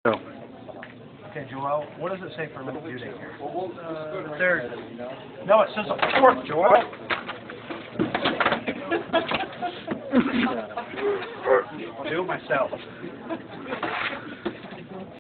Go. Okay, Joel, what does it say for little due date here? Third. No, it says the 4th, Joel. I'll do it myself.